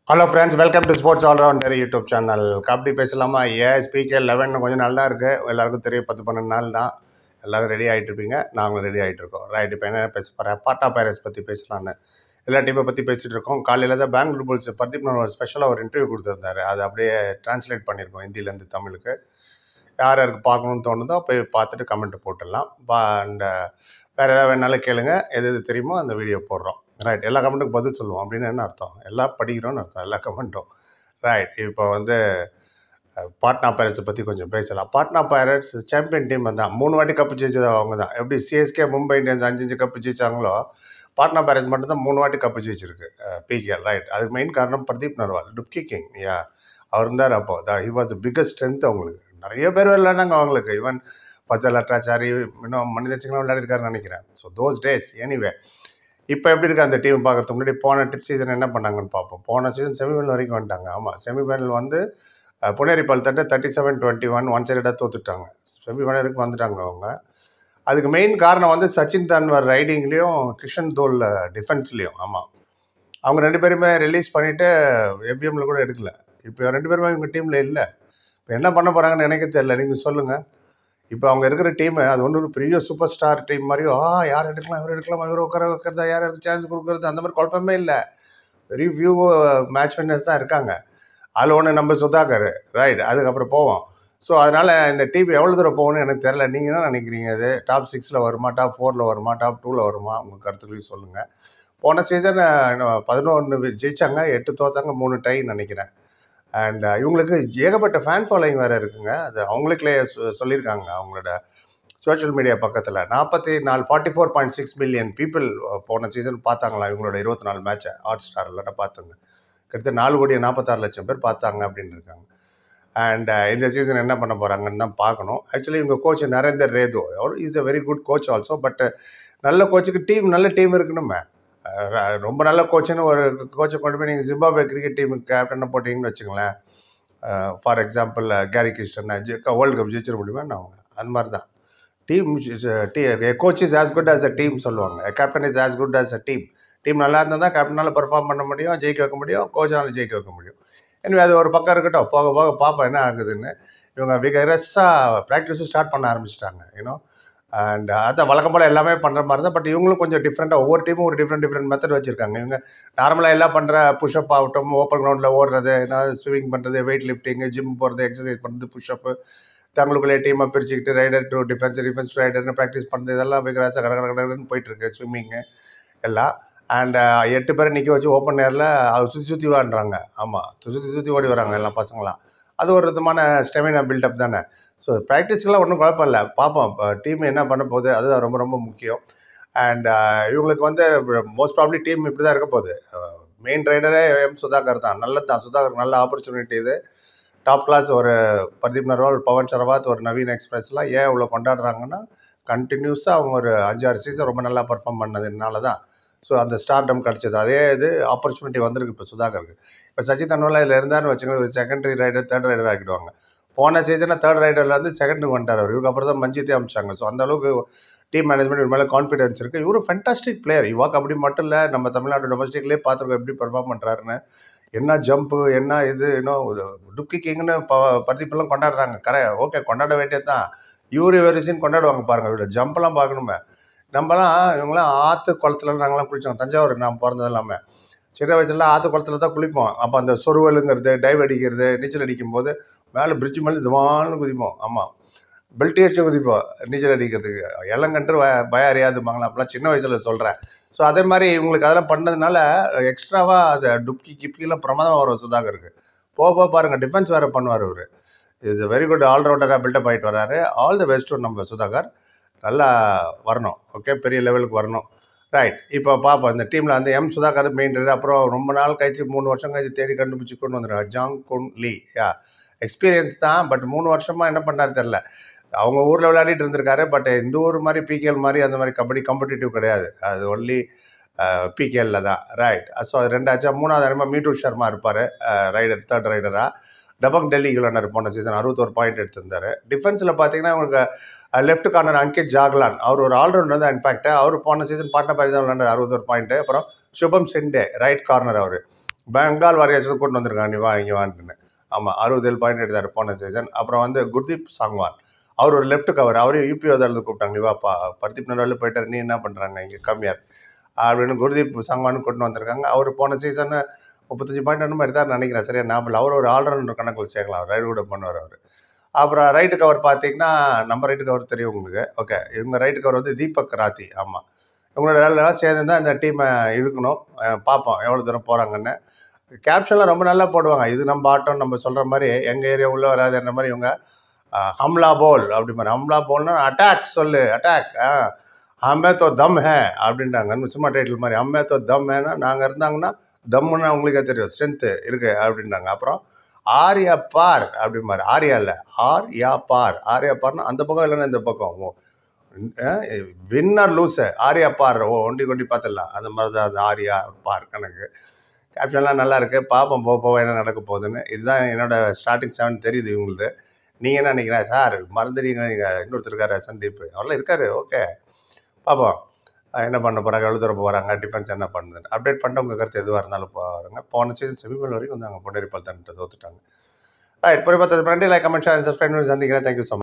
Hello friends, welcome to sports all rounder YouTube channel. Kabaddi பேசலாமா? Speaker 11 கொஞ்சம் நல்லா இருக்குது. எல்லாருக்கும் தெரியும், 10-12 நாள் தான். எல்லோரும் ரெடி ஆகிட்டு இருப்பீங்க, நாங்களும் ரெடி ஆகிட்டு இருக்கோம். ரைட், இப்போ என்ன பேச போகிறேன்? பாட்னா பைரட்ஸ் பற்றி பேசலான்னு எல்லா டீமை பற்றி பேசிகிட்டு இருக்கோம். காலையில் தான் பெங்களூர் புல்ஸ் பர்தீப் ஒரு ஸ்பெஷலாக ஒரு இன்டர்வியூ கொடுத்துருந்தாரு. அதை அப்படியே டிரான்ஸ்லேட் பண்ணியிருக்கோம் ஹிந்திலேருந்து தமிழுக்கு. யார் யாருக்கு பார்க்கணுன்னு தோணுதோ போய் பார்த்துட்டு கமெண்ட் போட்டுடலாம். அண்ட் வேறு ஏதாவது வேணாலும் கேளுங்க, எது எது தெரியுமோ அந்த வீடியோ போடுறோம். ரைட், எல்லா கமெண்ட்டுக்கும் பதில் சொல்லுவோம் அப்படின்னு என்ன அர்த்தம்? எல்லாம் படிக்கிறோன்னு அர்த்தம், எல்லா கமெண்ட்டும். ரைட், இப்போ பாட்னா பைரட்ஸை பற்றி கொஞ்சம் பேசலாம். பாட்னா பைரட்ஸ் சாம்பியன் டீம் தான். 3 வாட்டி கப்பு ஜெயிச்சது அவங்க தான். எப்படி சிஎஸ்கே, மும்பை இந்தியன்ஸ் 5 கப்பு ஜெயிச்சாங்களோ, பாட்னா பைரட்ஸ் மட்டும் தான் 3 வாட்டி கப்பு ஜெயிச்சிருக்கு பிகேஎல். ரைட், அதுக்கு மெயின் காரணம் பிரதீப் நர்வால், டுப்கி கிங். அவர் இருந்தார் அப்போ. He was the biggest strength அவங்களுக்கு. நிறைய பேர் விளையாடாங்க அவங்களுக்கு. ஈவன் பஜல் அட்ராச்சாரி, இன்னும் மனித சிங்லாம் விளையாடிருக்காருன்னு நினைக்கிறேன். So those days. எனிவே, இப்போ எப்படி இருக்குது அந்த டீம் பார்க்குறதுக்கு முன்னாடி போன சீசன் என்ன பண்ணாங்கன்னு பார்ப்போம். போன சீசன் செமிஃபைனல் வரைக்கும் வந்துட்டாங்க. ஆமாம், செமிஃபைனல் புனேரி பல்தட்டை 37-21 ஒன் சைடாக தோத்துட்டாங்க. செமிஃபைனல் வரைக்கும் வந்துட்டாங்க அவங்க. அதுக்கு மெயின் காரணம் சச்சின் தன்வர் ரைடிங்லேயும் கிஷன் தோல் டிஃபென்ஸ்லேயும். ஆமாம், அவங்க 2 பேருமே ரிலீஸ் பண்ணிவிட்டு எஃபிஎம்மில் கூட எடுக்கல. இப்போ 2 பேருமே இவங்க டீமில் இல்லை. இப்போ என்ன பண்ண போகிறாங்கன்னு எனக்கு தெரியல, நீங்கள் சொல்லுங்கள். இப்போ அவங்க இருக்கிற டீமு அது ஒரு பெரிய சூப்பர் ஸ்டார் டீம் மாதிரியோ, யார் எடுக்கலாம், இவர் எடுக்கலாம், இவர் உட்கார வைக்கிறதா, யாருக்கு சான்ஸ் கொடுக்குறது, அந்த மாதிரி குழப்பமே இல்லை. வெரி ஃபியூ மேட்ச் வின்னர்ஸ் தான் இருக்காங்க. அதில் ஒன்று நம்ம சுதாகர். ரைட், அதுக்கப்புறம் போவோம். ஸோ அதனால் இந்த டீம் எவ்வளோ தூரம் போகணும்னு எனக்கு தெரில. நீங்கள் என்ன நினைக்கிறீங்க? அது டாப் 6 வருமா, டாப் 4 வருமா, டாப் 2 வருமா? உங்கள் கருத்துக்களையும் சொல்லுங்கள். போன சீசன் 11 ஜெயிச்சாங்க, 8 தோத்தாங்க, 3 டைன்னு நினைக்கிறேன். அண்ட் இவங்களுக்கு ஏகப்பட்ட ஃபேன் ஃபாலோயிங் வேறு இருக்குங்க. அது அவங்களுக்குள்ளே சொல்லியிருக்காங்க அவங்களோட சோஷியல் மீடியா பக்கத்தில். 44.6 மில்லியன் பீப்புள் போன சீசன் பார்த்தாங்களா இவங்களோட 24 மேட்சை ஹாட் ஸ்டார் இல்லாட்ட பார்த்துங்க. கிட்டத்தட்ட 4,46,00,000 பேர் பார்த்தாங்க அப்படின்னு இருக்காங்க. அண்ட் இந்த சீசன் என்ன பண்ண போகிறாங்கன்னு தான் பார்க்கணும். ஆக்சுவலி இவங்க கோச் நரேந்தர் ரேதோ, அவர் is a very good coach also. But நல்ல கோச்சுக்கு நல்ல டீம் இருக்கணுமே. ரொம்ப நல்ல கோச்சுன்னு ஒரு கோச்சை கொண்டு போய் நீங்கள் ஜிம்பாப்வே கிரிக்கெட் டீமுக்கு கேப்டனை போட்டிங்கன்னு வச்சுங்களேன். ஃபார் எக்ஸாம்பிள் கேரி கிருஷ்ணன் வேர்ல்டு கப் ஜெயிச்சிட முடியுமா அவங்க? அந்த மாதிரி தான் team. Coach is as good as a team சொல்லுவாங்க. Captain is as good as a team. Team நல்லா இருந்தால் தான் கேப்டனால் பெர்ஃபார்ம் பண்ண முடியும், ஜெயிக்க வைக்க முடியும், கோச்சாலும் ஜெயிக்க வைக்க முடியும். எனவே அது ஒரு பக்கம் இருக்கட்டும். போக போக பார்ப்போம் என்ன ஆகுதுன்னு. இவங்க விகரஸாக ப்ராக்டிஸும் ஸ்டார்ட் பண்ண ஆரம்பிச்சிட்டாங்க. அண்ட் அதான் வழக்கம் போல் எல்லாமே பண்ணுற மாதிரி தான். பட் இவங்களும் கொஞ்சம் டிஃப்ரெண்ட்டாக, ஒவ்வொரு டீமும் ஒரு டிஃப்ரெண்ட் மெத்தட் வச்சுருக்காங்க. இவங்க நார்மலாக எல்லாம் பண்ணுற புஷ்அப் ஆகட்டும், ஓப்பன் கிரவுண்டில் ஓடுறது, ஸ்விமிங் பண்ணுறது, வெயிட் லிஃப்டிங்கு, ஜிம் போகிறது, எக்ஸசைஸ் பண்ணுறது, புஷ்அப்பு, தங்களுக்குள்ளே டீமாக பிரிச்சுக்கிட்டு ரைடர் டு டிஃபென்ஸ் ரைடர்னு ப்ராக்டிஸ் பண்ணுறது, இதெல்லாம் விகராசாக கடற்கடன்னு போயிட்டுருக்கு ஸ்விம்மிங்கு எல்லாம். அண்ட் 8 பேரை நிற்க வச்சு ஓப்பன் ஏரில் சுற்றி வாடுறாங்க. ஆமாம், சுற்றி ஓடி வராங்க எல்லாம் பசங்களாம். அது ஒரு விதமான ஸ்டெமினா பில்டப் தானே. ஸோ ப்ராக்டிஸ்க்கெலாம் ஒன்றும் குழப்பம் இல்லை. பார்ப்போம் டீம் என்ன பண்ண போகுது, அதுதான் ரொம்ப ரொம்ப முக்கியம். அண்ட் இவங்களுக்கு மோஸ்ட் ப்ராப்ளி டீம் இப்படி தான் இருக்க போகுது. மெயின் ரைடரே சுதாகர் தான். நல்லது தான், சுதாகர் நல்ல ஆப்பர்ச்சுனிட்டி. இது டாப் கிளாஸ். ஒரு பர்தீப் நர்வால், பவன் சரவாத், ஒரு நவீன் எக்ஸ்பிரஸ்லாம் ஏன் இவ்வளோ கொண்டாடுறாங்கன்னா, கண்டினியூஸாக அவங்க ஒரு 5-6 சீசன் ரொம்ப நல்லா பர்ஃபார்ம் பண்ணதுனால தான். ஸோ அந்த ஸ்டார்டம் கிடச்சிது. அதே இது ஆப்பர்ச்சுனிட்டி வந்திருக்கு இப்போ சுதாகருக்கு. இப்போ சச்சின் தன்வாலா இதில் இருந்தார்னு வச்சுக்கோங்க, ஒரு செகண்டரி ரைடர், தேர்ட் ரைடர் ஆக்கிடுவாங்க. போன சீசனில் தேர்ட் ரைடர்லேருந்து செகண்டுக்கு வந்துட்டார் அவர். இவருக்கு அப்புறம் தான் மஞ்சித்தே அமிச்சாங்க. ஸோ அந்தளவுக்கு டீம் மேனேஜ்மெண்ட் இவர் மேலே கான்ஃபிடன்ஸ் இருக்குது. இவரும் ஃபென்டாஸ்டிக் பிளேயர். கபடி மட்டும் இல்லை, நம்ம தமிழ்நாடு டொமஸ்டிக்லேயே பார்த்துருக்கோம் எப்படி பெர்ஃபார்ம் பண்ணுறாருன்னு. என்ன ஜம்ப்பு, என்ன இது, டுப்கி கிங்னு பர்தீப்பெல்லாம் கொண்டாடுறாங்க. ஓகே, கொண்டாட வேண்டியது தான். வெரிசின்னு கொண்டாடுவாங்க பாருங்கள். இவரோட ஜம்ப்லாம் பார்க்கணுமே. இவங்களாம் ஆற்று குளத்துல நாங்களாம் குளித்தோம். தஞ்சாவூர் நான் பிறந்தது இல்லாமல் சின்ன வயசுல ஆற்று குளத்துல தான் குளிப்போம். அப்போ அந்த சொருவலுங்கிறது, டைவ் அடிக்கிறது, நீச்சல் அடிக்கும்போது மேலே பிரிட்ஜ் மேலே இதுவான்னு குதிப்போம். ஆமாம், பெல்ட் அடிச்சு குதிப்போம் நீச்சல் அடிக்கிறதுக்கு. இளங்கன்று பயம் அறியாதுமாங்களா, அப்பெல்லாம் சின்ன வயசில் சொல்கிறேன். ஸோ அதே மாதிரி இவங்களுக்கு அதெல்லாம் பண்ணதுனால எக்ஸ்ட்ராவாக அது டுப்கி கிப்கிலாம் பிரமாதமாக வரும் சுதாகருக்கு. போக பாருங்கள், டிஃபென்ஸ் வேறு பண்ணுவார் அவர். இஸ் வெரி குட் ஆல்ரவுண்டராக பில்டப் ஆகிட்டு வர்றாரு. ஆல் தி பெஸ்ட் நம்ம சுதாகர். நல்லா வரணும். ஓகே, பெரிய லெவலுக்கு வரணும். ரைட், இப்போ பார்ப்போம். இந்த டீமில் எம் சுதாகர் மெயின் ரைடர். அப்புறம் ரொம்ப நாள் கழிச்சு 3 வருஷம் கழிச்சு தேடி கண்டுபிடிச்சி கொண்டு வந்துடுவாங்க ஜாங் குன் லீ. எக்ஸ்பீரியன்ஸ் தான். பட் 3 வருஷமாக என்ன பண்ணார் தெரில. அவங்க ஊரில் விளையாடிட்டு இருந்திருக்காரு. பட் இந்த ஊர் மாதிரி பிகேஎல் மாதிரி அந்த மாதிரி கபடி காம்படிட்டிவ் கிடையாது. அது ஒன்லி பிகேஎல்ல தான். ரைட், ஸோ அது 2 ஆச்சா. 3வது மீட்டு சர்மா இருப்பார் ரைடர், தேர்ட் ரைடராக. டபங் டெல்லி விளையாண்டார் போன சீசன், 61 பாயிண்ட் எடுத்திருந்தார். டிஃபென்ஸில் பார்த்தீங்கன்னா உங்களுக்கு லெஃப்ட் கார்னர் அங்கித் ஜாக்லான், அவர் ஒரு ஆல்ரவுண்டர் தான். இன்ஃபேக்ட் அவர் போன சீசன் பாட்னா பைரட்ஸ் தான் விளையாண்டார், 61 பாயிண்ட்டு. அப்புறம் சுபம் சிண்டே ரைட் கார்னர் அவர். பெங்கால் வாரியர்ஸ் கூட்டு வந்திருக்காங்க, நீ வா இங்கே வான்ட்டுன்னு. ஆமாம், 67 பாயிண்ட் எடுத்தார் போன சீசன். அப்புறம் வந்து குர்தீப் சாங்வான், அவர் ஒரு லெஃப்ட் கவர், அவரையும் யூபி இருந்து கூப்பிட்டாங்க, நீ வாப்பா பர்தீப் நர்வால் போயிட்டார், நீ என்ன பண்ணுறாங்க இங்கே கம்மியார் அப்படின்னு குர்தீப் சாங்வான் கூட்டு வந்திருக்காங்க. அவர் போன சீசன் 35 பாயிண்ட் என்னமோ எடுத்தார் நினைக்கிறேன், சரியா ஞாபகம். அவர் ஒரு ஆல்ரவுண்டர் கணக்கில் சேர்க்கலாம், அவர் ரைடு கூட பண்ணுவார் அவர். அப்புறம் ரைட்டு கவர் பார்த்தீங்கன்னா நம்ம ரைட்டு கவர் தெரியும் உங்களுக்கு. ஓகே, இவங்க ரைட்டு கவர் வந்து தீபக் ராத்தி. ஆமாம், இவங்களோட வேலையெல்லாம் சேர்ந்து தான் இந்த டீமை இழுக்கணும். பார்ப்போம் எவ்வளோ தூரம் போகிறாங்கன்னு. கேப்ஷன்லாம் ரொம்ப நல்லா போடுவாங்க, இது நம்ம ஆட்டம் நம்ம சொல்கிற மாதிரி எங்கள் ஏரியா உள்ளே வராதுன்ற மாதிரி. இவங்க ஹம்லா போல் அப்படி மாதிரி, ஹம்லா போல்னா அட்டாக் சொல்லு, அட்டாக் ஹம்மே தோ தம் ஹே அப்படின்றாங்க, சும்மா டைட்டில் மாதிரி. ஹம்மே தோ தம் ஹேன்னா நாங்கள் இருந்தாங்கன்னா தம்முன்னா உங்களுக்கே தெரியும், ஸ்ட்ரென்த்து இருக்குது அப்படின்றாங்க. அப்புறம் ஆர்யா பார் அப்படி மாதிரி, ஆர்யா இல்லை ஆர்யா பார், ஆர்யா பார்னா அந்த பக்கம் இல்லைன்னா இந்த பக்கம், வின்னர் லூஸு ஆர்யா பார், ஒண்டி கொண்டி பார்த்துடலாம், அந்த மாதிரி தான் அது ஆர்யா பார் கணக்கு. கேப்ஷன்லாம் நல்லா இருக்குது, பார்ப்போம் போக போக என்ன நடக்க போகுதுன்னு. இதுதான் என்னோடய ஸ்டார்டிங் 7 தெரியுது இவங்களுக்கு. நீங்கள் என்ன நினைக்கிறேன் சார், மறந்துடுங்க நீங்கள், இன்னொருத்தர் இருக்காரு சந்தீப், அவரெல்லாம் இருக்காரு. ஓகே, பார்ப்போம் என்ன பண்ண போகிறாங்க, எவ்வளோ தூரம் போகிறாங்க, டிஃபென்ஸ் என்ன பண்ணுதுன்னு அப்டேட் பண்ணிட்டு உங்கள் கருத்து எதுவாக இருந்தாலும் போகிறாங்க. போன சீசன் செமிஃபைனல் வரைக்கும் வந்தாங்க, பொன்னேரி பல்தான் தோத்துட்டாங்க. ரைட், பொறுப்பாக பண்ணி லைக் கமெண்ட் ஷேர் சப்ஸ்கிரைப் பண்ணி சந்திக்கிறேன். Thank you so much.